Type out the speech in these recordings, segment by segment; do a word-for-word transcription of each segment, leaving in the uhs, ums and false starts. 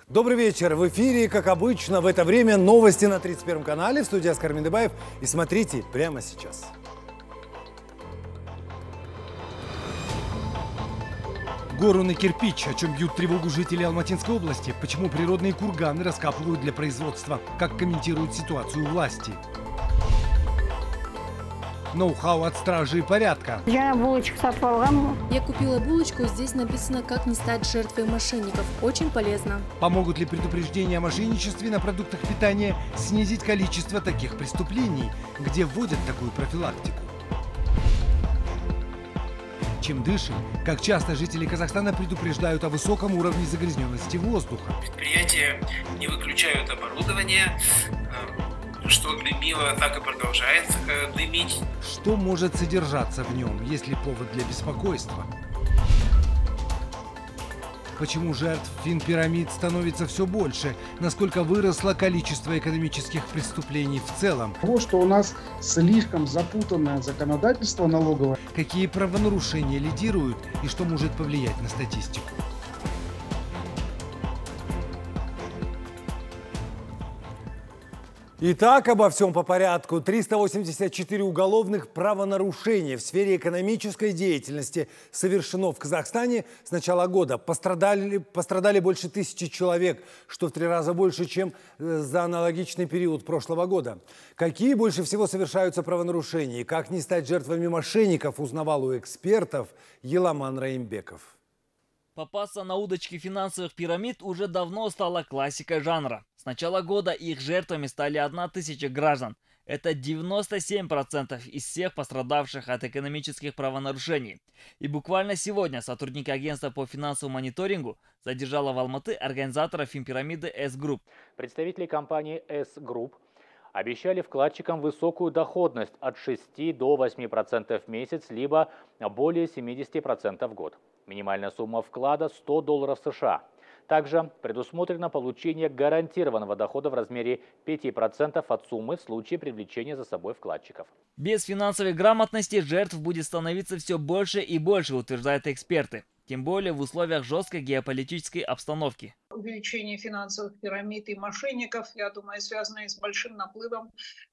Добрый вечер. В эфире, как обычно, в это время новости на тридцать первом канале. В студии Оскар Миндыбаев. И смотрите прямо сейчас. Гору на кирпич, о чем бьют тревогу жители Алматинской области. Почему природные курганы раскапывают для производства. Как комментируют ситуацию власти. Ноу-хау от стражи порядка. Я купила булочку, здесь написано, как не стать жертвой мошенников. Очень полезно. Помогут ли предупреждения о мошенничестве на продуктах питания снизить количество таких преступлений? Где вводят такую профилактику? Чем дышим? Как часто жители Казахстана предупреждают о высоком уровне загрязненности воздуха? Предприятия не выключают оборудование. Что дымило, так и продолжает э, дымить. Что может содержаться в нем, если повод для беспокойства? Почему жертв финпирамид становится все больше? Насколько выросло количество экономических преступлений в целом? Того, что у нас слишком запутанное законодательство налоговое. Какие правонарушения лидируют и что может повлиять на статистику? Итак, обо всем по порядку. триста восемьдесят четыре уголовных правонарушения в сфере экономической деятельности совершено в Казахстане с начала года. Пострадали, пострадали больше тысячи человек, что в три раза больше, чем за аналогичный период прошлого года. Какие больше всего совершаются правонарушения и как не стать жертвами мошенников, узнавал у экспертов Еламан Раимбеков. Попасться на удочки финансовых пирамид уже давно стала классикой жанра. С начала года их жертвами стали одна тысяча граждан. Это девяносто семь процентов из всех пострадавших от экономических правонарушений. И буквально сегодня сотрудники агентства по финансовому мониторингу задержала в Алматы организатора финпирамиды S-Group. Представители компании S-Group обещали вкладчикам высокую доходность от шести до восьми процентов в месяц, либо более семидесяти процентов в год. Минимальная сумма вклада – сто долларов США. Также предусмотрено получение гарантированного дохода в размере пяти процентов от суммы в случае привлечения за собой вкладчиков. Без финансовой грамотности жертв будет становиться все больше и больше, утверждают эксперты. Тем более в условиях жесткой геополитической обстановки. Увеличение финансовых пирамид и мошенников, я думаю, связано с большим наплывом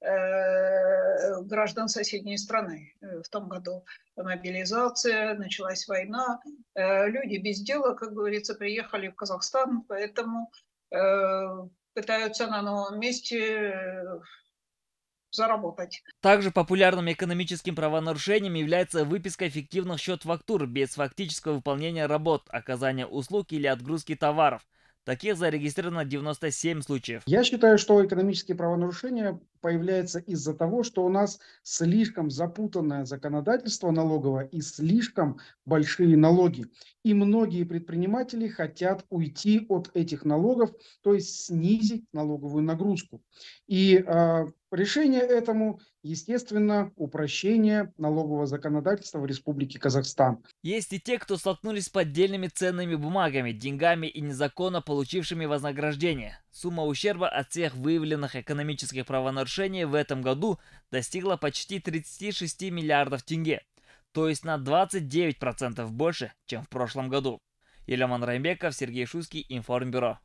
э, граждан соседней страны. В том году мобилизация, началась война, э, люди без дела, как говорится, приехали в Казахстан, поэтому э, пытаются на новом месте э, заработать. Также популярным экономическим правонарушением является выписка фиктивных счет-фактур без фактического выполнения работ, оказания услуг или отгрузки товаров. Таких зарегистрировано девяносто семь случаев. Я считаю, что экономические правонарушения появляются из-за того, что у нас слишком запутанное законодательство налоговое и слишком большие налоги. И многие предприниматели хотят уйти от этих налогов, то есть снизить налоговую нагрузку. И э, решение этому, естественно, упрощение налогового законодательства в Республике Казахстан. Есть и те, кто столкнулись с поддельными ценными бумагами, деньгами и незаконно получившими вознаграждение. Сумма ущерба от всех выявленных экономических правонарушений в этом году достигла почти тридцати шести миллиардов тенге, то есть на двадцать девять процентов больше, чем в прошлом году. Еламан Раимбеков, Сергей Шуйский, Информбюро.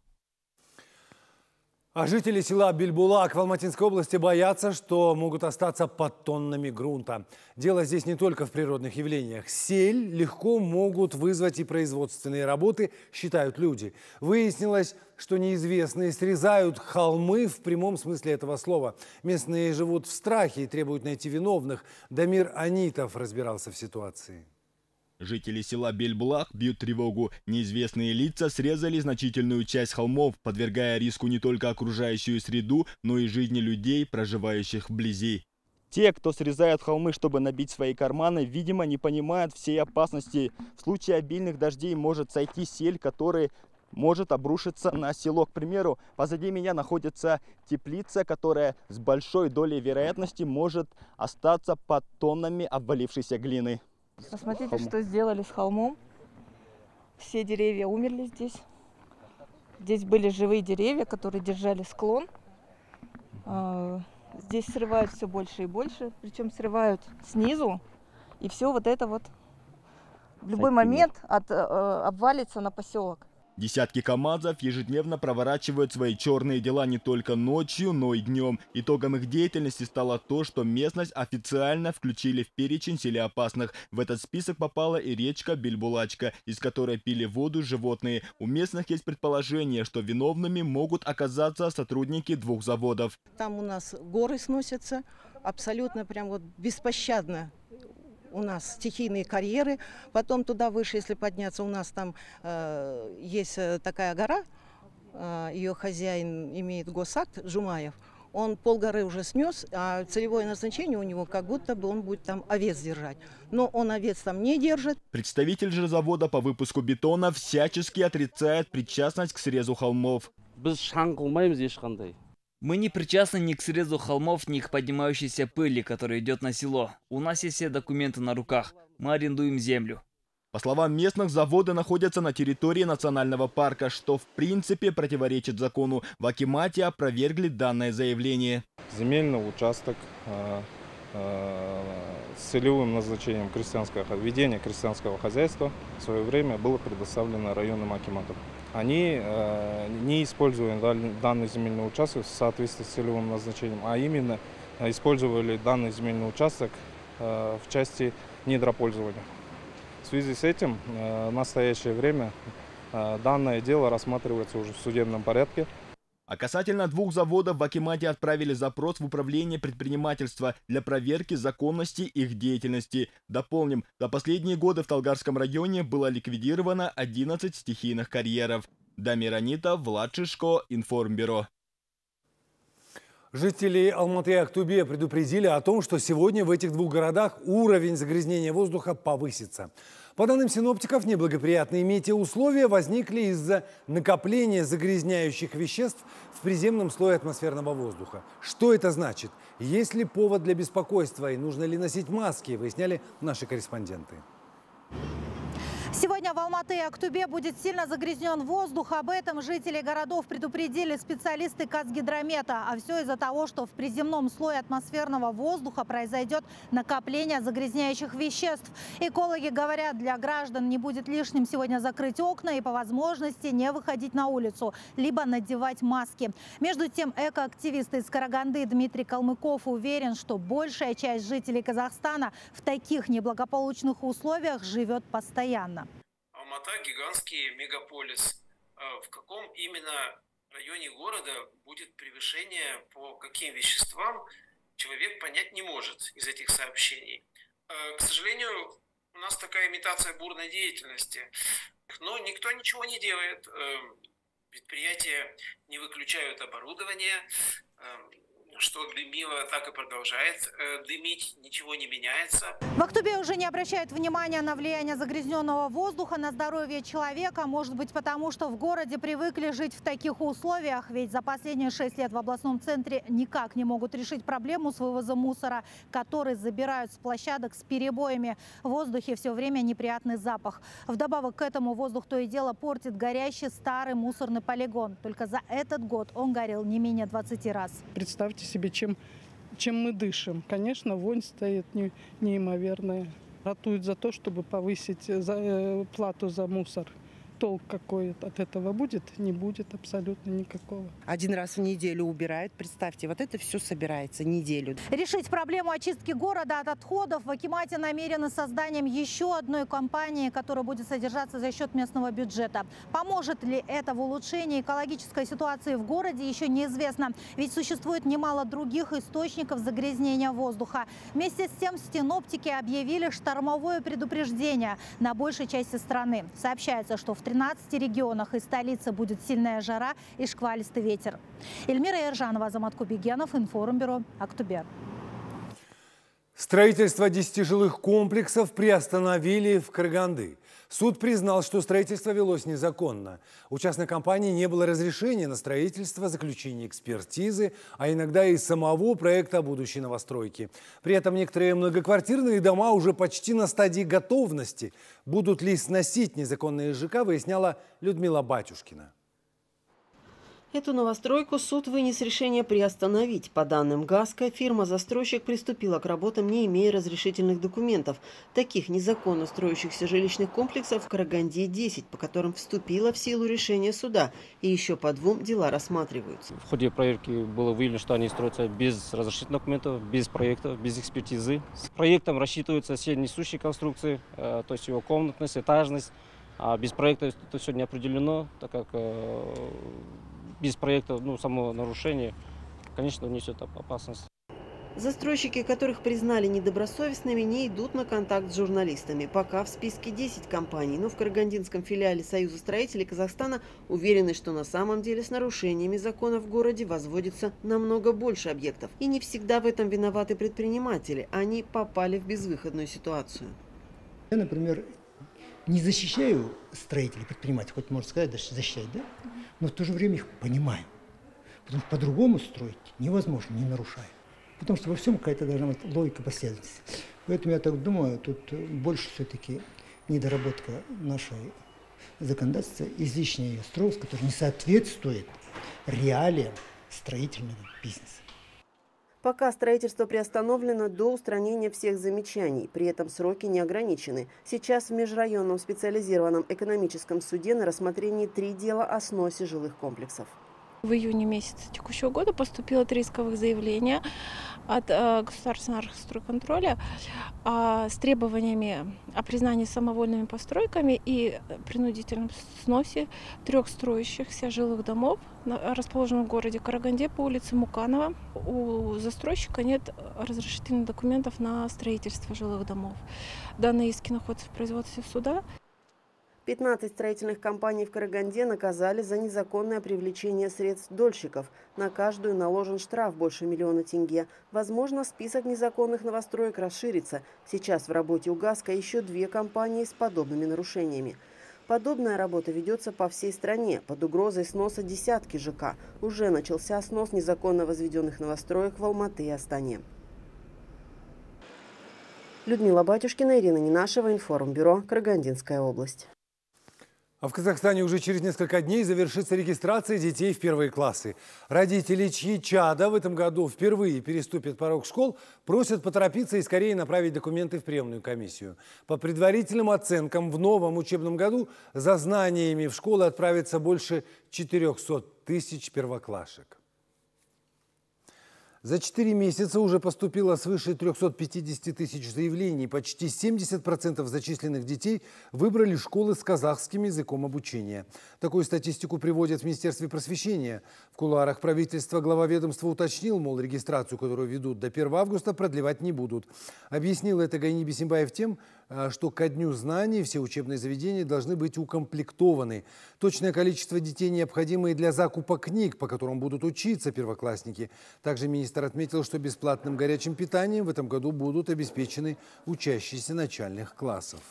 А жители села Бельбулак в Алматинской области боятся, что могут остаться под тоннами грунта. Дело здесь не только в природных явлениях. Сель легко могут вызвать и производственные работы, считают люди. Выяснилось, что неизвестные срезают холмы в прямом смысле этого слова. Местные живут в страхе и требуют найти виновных. Дамир Анитов разбирался в ситуации. Жители села Бельбулак бьют тревогу. Неизвестные лица срезали значительную часть холмов, подвергая риску не только окружающую среду, но и жизни людей, проживающих вблизи. Те, кто срезают холмы, чтобы набить свои карманы, видимо, не понимают всей опасности. В случае обильных дождей может сойти сель, который может обрушиться на село. К примеру, позади меня находится теплица, которая с большой долей вероятности может остаться под тоннами обвалившейся глины. Посмотрите, Холм. Что сделали с холмом. Все деревья умерли здесь. Здесь были живые деревья, которые держали склон. Здесь срывают все больше и больше. Причем срывают снизу. И все вот это вот в любой момент от, обвалится на поселок. Десятки КАМАЗов ежедневно проворачивают свои черные дела не только ночью, но и днем. Итогом их деятельности стало то, что местность официально включили в перечень селеопасных. В этот список попала и речка Бельбулачка, из которой пили воду животные. У местных есть предположение, что виновными могут оказаться сотрудники двух заводов. Там у нас горы сносятся, абсолютно прям вот беспощадно. У нас стихийные карьеры, потом туда выше, если подняться, у нас там э, есть такая гора, э, ее хозяин имеет госакт, Жумаев, он полгоры уже снес, а целевое назначение у него как будто бы он будет там овец держать. Но он овец там не держит. Представитель же завода по выпуску бетона всячески отрицает причастность к срезу холмов. Мы не причастны ни к срезу холмов, ни к поднимающейся пыли, которая идет на село. У нас есть все документы на руках. Мы арендуем землю. По словам местных, заводы находятся на территории национального парка, что в принципе противоречит закону. В акимате опровергли данное заявление. Земельный участок э, э, с целевым назначением крестьянского ведения крестьянского хозяйства в свое время было предоставлено районным акиматам. Они, э, не используя данный земельный участок в соответствии с целевым назначением, а именно использовали данный земельный участок э, в части недропользования. В связи с этим э, в настоящее время э, данное дело рассматривается уже в судебном порядке. А касательно двух заводов в акимате отправили запрос в управление предпринимательства для проверки законности их деятельности. Дополним, за последние годы в Талгарском районе было ликвидировано одиннадцать стихийных карьеров. Дамир Анитов, Влад Шишко, Информбюро. Жители Алматы и Актубе предупредили о том, что сегодня в этих двух городах уровень загрязнения воздуха повысится. По данным синоптиков, неблагоприятные метеоусловия возникли из-за накопления загрязняющих веществ в приземном слое атмосферного воздуха. Что это значит? Есть ли повод для беспокойства и нужно ли носить маски, выясняли наши корреспонденты. Сегодня в Алматы и Актубе будет сильно загрязнен воздух. Об этом жители городов предупредили специалисты Казгидромета. А все из-за того, что в приземном слое атмосферного воздуха произойдет накопление загрязняющих веществ. Экологи говорят, для граждан не будет лишним сегодня закрыть окна и по возможности не выходить на улицу, либо надевать маски. Между тем, экоактивист из Караганды Дмитрий Калмыков уверен, что большая часть жителей Казахстана в таких неблагополучных условиях живет постоянно. Алмата – гигантский мегаполис. В каком именно районе города будет превышение, по каким веществам, человек понять не может из этих сообщений. К сожалению, у нас такая имитация бурной деятельности. Но никто ничего не делает. Предприятия не выключают оборудование. Что дымило, так и продолжает дымить, ничего не меняется. В Актубе уже не обращают внимания на влияние загрязненного воздуха на здоровье человека. Может быть, потому что в городе привыкли жить в таких условиях. Ведь за последние шесть лет в областном центре никак не могут решить проблему с вывозом мусора, который забирают с площадок с перебоями. В воздухе все время неприятный запах. Вдобавок к этому воздух то и дело портит горящий старый мусорный полигон. Только за этот год он горел не менее двадцати раз. Представьте себе, чем, чем мы дышим. Конечно, вонь стоит не, неимоверная. Ратуют за то, чтобы повысить за, э, плату за мусор. Толк какой от этого будет? Не будет абсолютно никакого. Один раз в неделю убирают. Представьте, вот это все собирается неделю. Решить проблему очистки города от отходов в акимате намерены созданием еще одной компании, которая будет содержаться за счет местного бюджета. Поможет ли это в улучшении экологической ситуации в городе, еще неизвестно. Ведь существует немало других источников загрязнения воздуха. Вместе с тем синоптики объявили штормовое предупреждение на большей части страны. Сообщается, что в тринадцати регионах и столице будет сильная жара и шквалистый ветер. Эльмира Ержанова, Азамат Кубигенов, Информбюро, Актубе. Строительство десяти жилых комплексов приостановили в Караганды. Суд признал, что строительство велось незаконно. У частной компании не было разрешения на строительство, заключение экспертизы, а иногда и самого проекта будущей новостройки. При этом некоторые многоквартирные дома уже почти на стадии готовности. Будут ли сносить незаконные ЖК, выясняла Людмила Батюшкина. Эту новостройку суд вынес решение приостановить. По данным ГАСКО, фирма-застройщик приступила к работам, не имея разрешительных документов. Таких незаконно строящихся жилищных комплексов в Караганде десять, по которым вступило в силу решение суда. И еще по двум дела рассматриваются. В ходе проверки было выявлено, что они строятся без разрешительных документов, без проекта, без экспертизы. С проектом рассчитываются все несущие конструкции, то есть его комнатность, этажность. А без проекта это все не определено, так как без проекта, ну, само нарушение, конечно, несет опасность. Застройщики, которых признали недобросовестными, не идут на контакт с журналистами. Пока в списке десять компаний, но в карагандинском филиале Союза строителей Казахстана уверены, что на самом деле с нарушениями закона в городе возводится намного больше объектов. И не всегда в этом виноваты предприниматели. Они попали в безвыходную ситуацию. Я, например, не защищаю строителей, предпринимателей, хоть можно сказать, даже защищать, да? Но в то же время их понимаю. Потому что по-другому строить невозможно, не нарушая. Потому что во всем какая-то должна быть логика, последовательность. Поэтому я так думаю, тут больше все-таки недоработка нашей законодательства, излишняя ее строгость, которая не соответствует реалиям строительного бизнеса. Пока строительство приостановлено до устранения всех замечаний. При этом сроки не ограничены. Сейчас в Межрайонном специализированном экономическом суде на рассмотрении три дела о сносе жилых комплексов. В июне месяце текущего года поступило три исковых заявления от э, Государственного архстройконтроля э, с требованиями о признании самовольными постройками и принудительном сносе трех строящихся жилых домов, расположенных в городе Караганде по улице Муканова. У застройщика нет разрешительных документов на строительство жилых домов. Данные иски находятся в производстве суда. пятнадцать строительных компаний в Караганде наказали за незаконное привлечение средств дольщиков. На каждую наложен штраф больше миллиона тенге. Возможно, список незаконных новостроек расширится. Сейчас в работе у ГАСКО еще две компании с подобными нарушениями. Подобная работа ведется по всей стране. Под угрозой сноса десятки ЖК. Уже начался снос незаконно возведенных новостроек в Алматы и Астане. Людмила Батюшкина, Ирина Ненашева, Информбюро, Карагандинская область. А в Казахстане уже через несколько дней завершится регистрация детей в первые классы. Родители, чьи чада в этом году впервые переступят порог школ, просят поторопиться и скорее направить документы в приемную комиссию. По предварительным оценкам, в новом учебном году за знаниями в школы отправится больше четырёхсот тысяч первоклашек. За четыре месяца уже поступило свыше трёхсот пятидесяти тысяч заявлений. Почти семьдесят процентов зачисленных детей выбрали школы с казахским языком обучения. Такую статистику приводят в Министерстве просвещения. В кулуарах правительства глава ведомства уточнил, мол, регистрацию, которую ведут до первого августа, продлевать не будут. Объяснил это Гайни Бисимбаев тем, что ко дню знаний все учебные заведения должны быть укомплектованы. Точное количество детей, необходимое для закупа книг, по которым будут учиться первоклассники. Также министр отметил, что бесплатным горячим питанием в этом году будут обеспечены учащиеся начальных классов.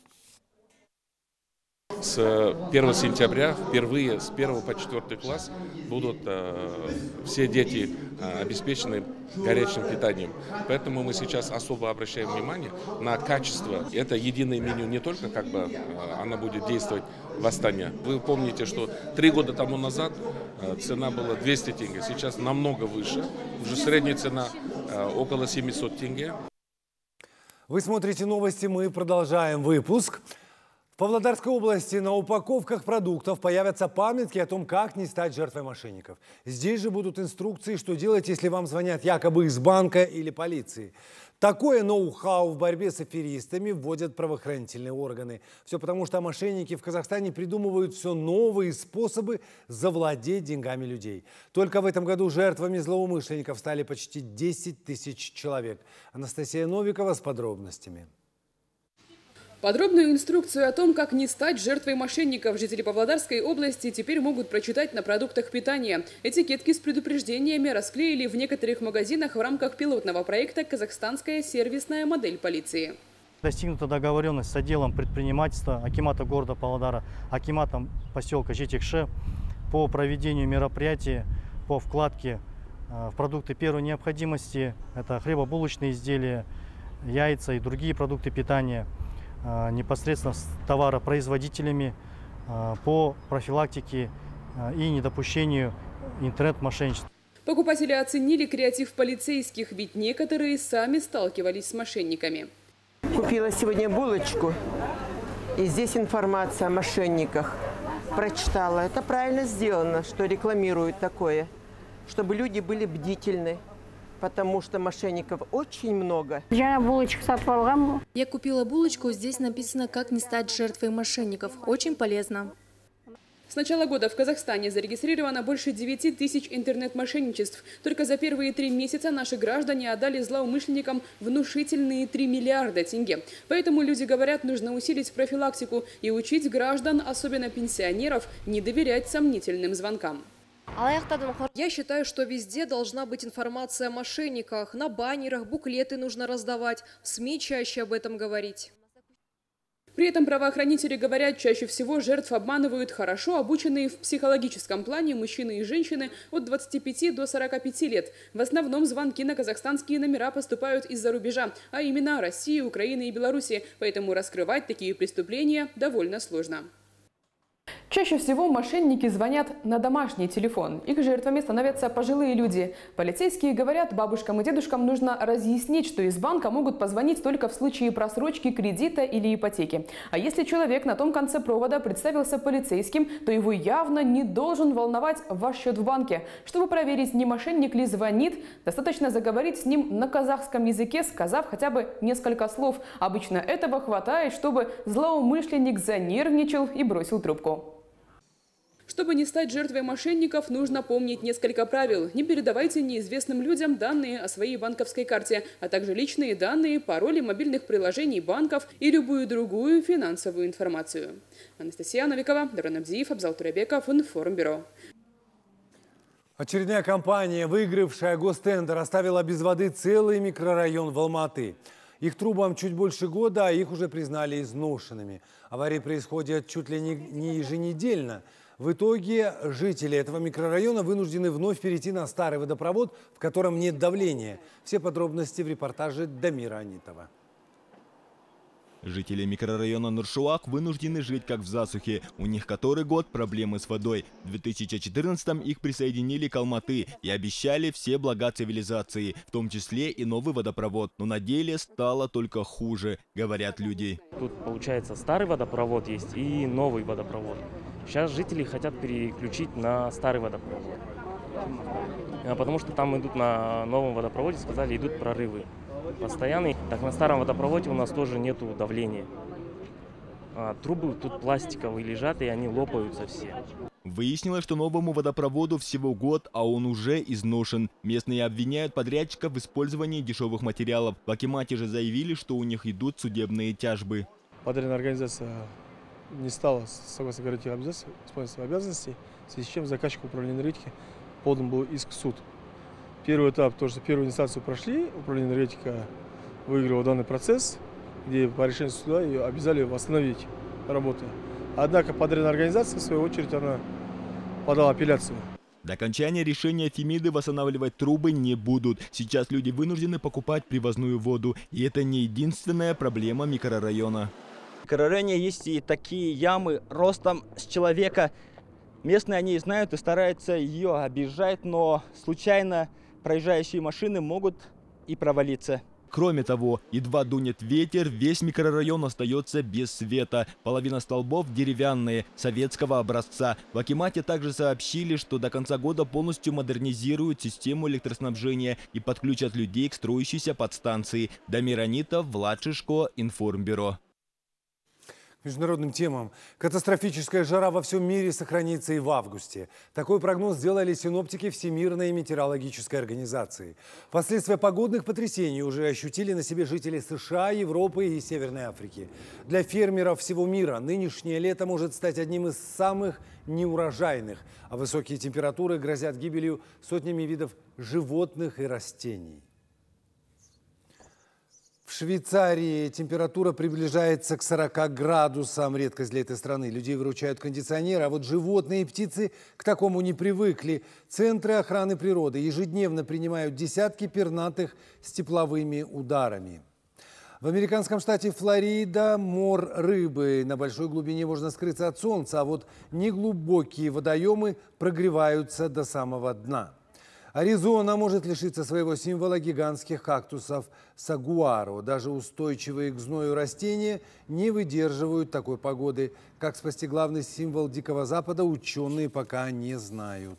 С первого сентября впервые с первого по четвёртый класс будут э, все дети э, обеспечены горячим питанием. Поэтому мы сейчас особо обращаем внимание на качество. Это единое меню, не только как бы э, оно будет действовать в Астане. Вы помните, что три года тому назад э, цена была двести тенге, сейчас намного выше. Уже средняя цена э, около семисот тенге. Вы смотрите новости, мы продолжаем выпуск. В Павлодарской области на упаковках продуктов появятся памятки о том, как не стать жертвой мошенников. Здесь же будут инструкции, что делать, если вам звонят якобы из банка или полиции. Такое ноу-хау в борьбе с аферистами вводят правоохранительные органы. Все потому, что мошенники в Казахстане придумывают все новые способы завладеть деньгами людей. Только в этом году жертвами злоумышленников стали почти десять тысяч человек. Анастасия Новикова с подробностями. Подробную инструкцию о том, как не стать жертвой мошенников, жители Павлодарской области теперь могут прочитать на продуктах питания. Этикетки с предупреждениями расклеили в некоторых магазинах в рамках пилотного проекта «Казахстанская сервисная модель полиции». Достигнута договоренность с отделом предпринимательства акимата города Павлодара, акиматом поселка Жетекши по проведению мероприятий по вкладке в продукты первой необходимости. Это хлебобулочные изделия, яйца и другие продукты питания. Непосредственно с товаропроизводителями по профилактике и недопущению интернет-мошенничества. Покупатели оценили креатив полицейских, ведь некоторые сами сталкивались с мошенниками. Купила сегодня булочку, и здесь информация о мошенниках. Прочитала. Это правильно сделано, что рекламируют такое, чтобы люди были бдительны, потому что мошенников очень много. Я купила булочку, здесь написано, как не стать жертвой мошенников. Очень полезно. С начала года в Казахстане зарегистрировано больше девяти тысяч интернет-мошенничеств. Только за первые три месяца наши граждане отдали злоумышленникам внушительные три миллиарда тенге. Поэтому люди говорят, нужно усилить профилактику и учить граждан, особенно пенсионеров, не доверять сомнительным звонкам. Я считаю, что везде должна быть информация о мошенниках. На баннерах, буклеты нужно раздавать, в СМИ чаще об этом говорить. При этом правоохранители говорят, чаще всего жертв обманывают хорошо обученные в психологическом плане мужчины и женщины от двадцати пяти до сорока пяти лет. В основном звонки на казахстанские номера поступают из-за рубежа, а именно России, Украины и Беларуси. Поэтому раскрывать такие преступления довольно сложно. Чаще всего мошенники звонят на домашний телефон. Их жертвами становятся пожилые люди. Полицейские говорят, бабушкам и дедушкам нужно разъяснить, что из банка могут позвонить только в случае просрочки кредита или ипотеки. А если человек на том конце провода представился полицейским, то его явно не должен волновать ваш счет в банке. Чтобы проверить, не мошенник ли звонит, достаточно заговорить с ним на казахском языке, сказав хотя бы несколько слов. Обычно этого хватает, чтобы злоумышленник занервничал и бросил трубку. Чтобы не стать жертвой мошенников, нужно помнить несколько правил. Не передавайте неизвестным людям данные о своей банковской карте, а также личные данные, пароли мобильных приложений банков и любую другую финансовую информацию. Анастасия Новикова, Дарон Абдиев, Абзал Туребеков, Информбюро. Очередная компания, выигравшая гостендер, оставила без воды целый микрорайон в Алматы. Их трубам чуть больше года, а их уже признали изношенными. Аварии происходят чуть ли не еженедельно. В итоге жители этого микрорайона вынуждены вновь перейти на старый водопровод, в котором нет давления. Все подробности в репортаже Дамира Анитова. Жители микрорайона Нуршуак вынуждены жить как в засухе. У них который год проблемы с водой. В две тысячи четырнадцатом их присоединили к Алматы и обещали все блага цивилизации, в том числе и новый водопровод. Но на деле стало только хуже, говорят люди. Тут получается старый водопровод есть и новый водопровод. Сейчас жители хотят переключить на старый водопровод, потому что там идут на новом водопроводе, сказали, идут прорывы постоянные. Так на старом водопроводе у нас тоже нету давления. А трубы тут пластиковые лежат, и они лопаются все. Выяснилось, что новому водопроводу всего год, а он уже изношен. Местные обвиняют подрядчиков в использовании дешевых материалов. В акимате же заявили, что у них идут судебные тяжбы. Подрядная организация не стала, согласно гарантии обязательств, исполнять свои обязанности, в связи с чем заказчик управления энергетики подан был иск в суд. Первый этап, то, что первую инстанцию прошли, управление энергетика выиграло данный процесс, где по решению суда ее обязали восстановить работы. Однако подрядная организация, в свою очередь, она подала апелляцию. До окончания решения Фемиды восстанавливать трубы не будут. Сейчас люди вынуждены покупать привозную воду. И это не единственная проблема микрорайона. В микрорайоне есть и такие ямы ростом с человека. Местные они знают и стараются ее объезжать, но случайно проезжающие машины могут и провалиться. Кроме того, едва дунет ветер, весь микрорайон остается без света. Половина столбов деревянные, советского образца. В акимате также сообщили, что до конца года полностью модернизируют систему электроснабжения и подключат людей к строящейся подстанции. Дамир Анитов, Влад Шишко, Информбюро. Международным темам. Катастрофическая жара во всем мире сохранится и в августе. Такой прогноз сделали синоптики Всемирной метеорологической организации. Последствия погодных потрясений уже ощутили на себе жители США, Европы и Северной Африки. Для фермеров всего мира нынешнее лето может стать одним из самых неурожайных, а высокие температуры грозят гибелью сотнями видов животных и растений. В Швейцарии температура приближается к сорока градусам. Редкость для этой страны. Людей выручают кондиционеры, а вот животные и птицы к такому не привыкли. Центры охраны природы ежедневно принимают десятки пернатых с тепловыми ударами. В американском штате Флорида мор рыбы. На большой глубине можно скрыться от солнца, а вот неглубокие водоемы прогреваются до самого дна. Аризона может лишиться своего символа гигантских кактусов сагуаро. Даже устойчивые к зною растения не выдерживают такой погоды. Как спасти главный символ Дикого Запада, ученые пока не знают.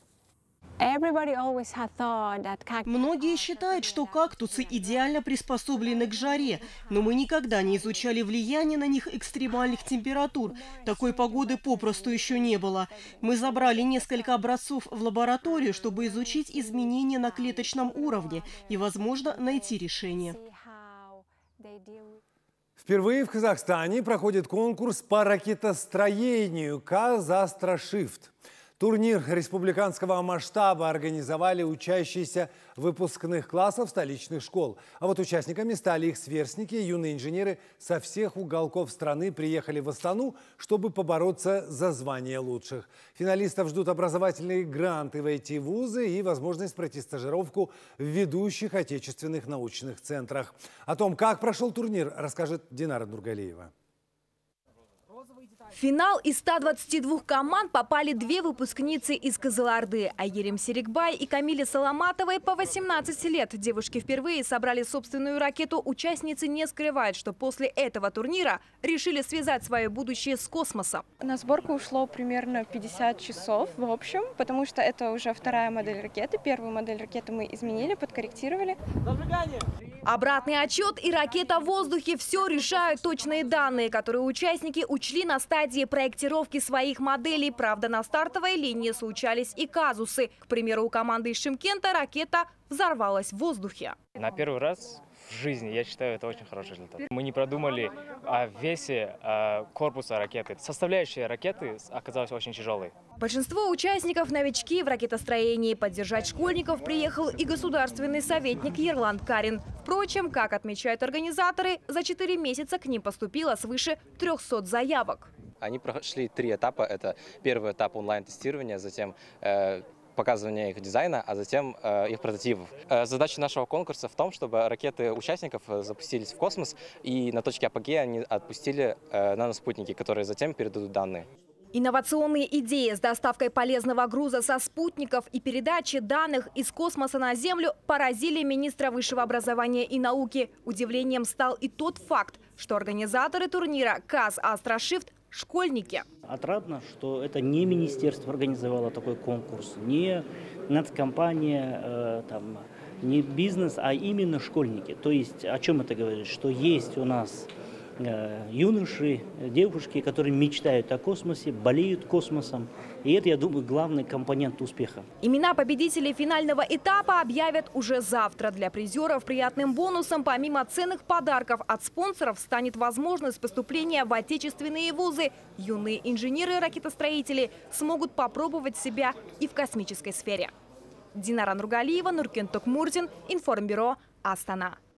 Многие считают, что кактусы идеально приспособлены к жаре, но мы никогда не изучали влияние на них экстремальных температур. Такой погоды попросту еще не было. Мы забрали несколько образцов в лабораторию, чтобы изучить изменения на клеточном уровне и, возможно, найти решение. Впервые в Казахстане проходит конкурс по ракетостроению «Казастрашифт». Турнир республиканского масштаба организовали учащиеся выпускных классов столичных школ. А вот участниками стали их сверстники. Юные инженеры со всех уголков страны приехали в Астану, чтобы побороться за звание лучших. Финалистов ждут образовательные гранты в ай ти-вузы и возможность пройти стажировку в ведущих отечественных научных центрах. О том, как прошел турнир, расскажет Динара Нургалиева. В финал из ста двадцати двух команд попали две выпускницы из Кызылорды – Айгерим Серикбай и Камиле Саламатовой по восемнадцать лет. Девушки впервые собрали собственную ракету. Участницы не скрывают, что после этого турнира решили связать свое будущее с космосом. На сборку ушло примерно пятьдесят часов в общем, потому что это уже вторая модель ракеты. Первую модель ракеты мы изменили, подкорректировали. Обратный отчет и ракета в воздухе – все решают точные данные, которые участники учли на стадии проектировки своих моделей. Правда, на стартовой линии случались и казусы. К примеру, у команды из Шымкента ракета взорвалась в воздухе. На первый раз в жизни, я считаю, это очень хороший результат. Мы не продумали о весе о корпуса ракеты. Составляющая ракеты оказалась очень тяжелой. Большинство участников – новички в ракетостроении. Поддержать школьников приехал и государственный советник Ерлан Карин. Впрочем, как отмечают организаторы, за четыре месяца к ним поступило свыше трёхсот заявок. Они прошли три этапа. Это первый этап онлайн-тестирования, затем э, показывание их дизайна, а затем э, их прототипов. Э, задача нашего конкурса в том, чтобы ракеты участников запустились в космос, и на точке апогея они отпустили э, наноспутники, которые затем передадут данные. Инновационные идеи с доставкой полезного груза со спутников и передачей данных из космоса на Землю поразили министра высшего образования и науки. Удивлением стал и тот факт, что организаторы турнира «Казастрашифт» – школьники. Отрадно, что это не министерство организовало такой конкурс, не нацкомпания, э, там, не бизнес, а именно школьники. То есть о чем это говорит? Что есть у нас э, юноши, девушки, которые мечтают о космосе, болеют космосом. И это, я думаю, главный компонент успеха. Имена победителей финального этапа объявят уже завтра. Для призеров приятным бонусом, помимо ценных подарков от спонсоров, станет возможность поступления в отечественные вузы. Юные инженеры-ракетостроители смогут попробовать себя и в космической сфере. Динара Нургалиева, Нуркен Токмурдин, Информбюро, Астана.